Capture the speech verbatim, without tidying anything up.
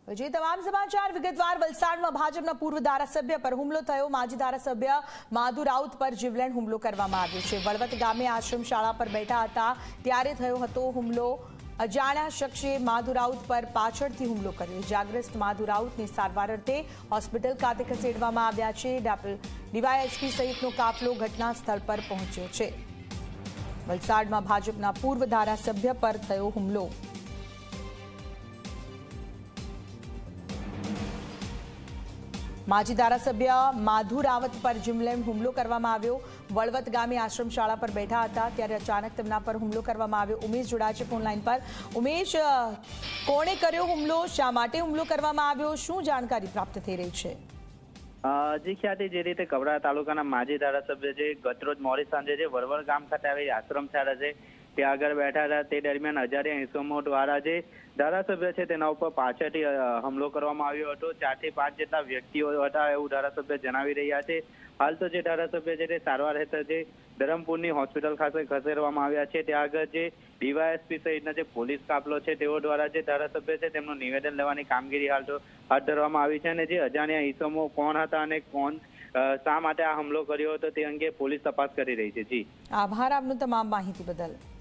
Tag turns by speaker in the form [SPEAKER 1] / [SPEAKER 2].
[SPEAKER 1] જે તમામ સમાચાર વિગતવાર વલસાડમાં ભાજપના પૂર્વ ધારાસભ્ય પર હુમલો થયો। માજી ધારાસભ્ય માધુ રાઉત પર જીવલેણ હુમલો કરવામાં આવ્યો છે। વળવત ગામે આશ્રમ શાળા પર બેઠા હતા ત્યારે થયો હતો હુમલો। અજાણ્યા શખ્સે માધુ રાઉત પર પાછળથી હુમલો કર્યો। ઇજાગ્રસ્ત માધુ રાઉતને સારવાર અર્થે હોસ્પિટલ ખાતે ખસેડવામાં આવ્યા છે। ડીવાયએસપી સહિતનો કાફલો ઘટના સ્થળ પર પહોંચ્યો છે। વલસાડમાં ભાજપના પૂર્વ ધારાસભ્ય પર થયો હુમલો। માજી ધારાસભ્ય માધુ રાવત પર જીવલેણ હુમલો કરવામાં આવ્યો। વળવત ગામે આશ્રમ શાળા પર બેઠા હતા ત્યારે અચાનક તેમના પર હુમલો કરવામાં આવ્યો। ઉમેશ જોડાયા છે ફોન લાઈન પર। ઉમેશ, કોણે કર્યો હુમલો, શા માટે હુમલો કરવામાં આવ્યો, શું જાણકારી પ્રાપ્ત થઈ રહી છે?
[SPEAKER 2] જી ખ્યાતિ, જે રીતે કબરા તાલુકાના માજી ધારાસભ્ય છે ગતરોજ મોડી સાંજે જે વરવળ ગામ ખાતે આવેલી આશ્રમ શાળા છે ત્યાં આગળ બેઠા હતા તે દરમિયાન અજાણ્યા ઇસમો દ્વારા જે ધારાસભ્ય છે તેના ઉપર પાછળથી હુમલો કરવામાં આવ્યો હતો। ચાર થી પાંચ જેટલા વ્યક્તિઓ હતા એવું ધારાસભ્ય જણાવી રહ્યા છે। હાલ તો જે ધારાસભ્ય છે તે સારવાર હેઠળ જે ધરમપુરની હોસ્પિટલ ખાતે ખસેડવામાં આવ્યા છે। ત્યાં આગળ જે ડીવાયએસપી સહિતના જે પોલીસ કાફલો છે તેઓ દ્વારા જે ધારાસભ્ય છે તેમનું નિવેદન લેવાની કામગીરી હાલ તો હાથ ધરવામાં આવી છે અને જે અજાણ્યા ઇસમો કોણ હતા અને કોણ શા માટે આ હુમલો કર્યો હતો તે અંગે પોલીસ તપાસ કરી રહી છે। જી,
[SPEAKER 1] આભાર આપનું તમામ માહિતી બદલ।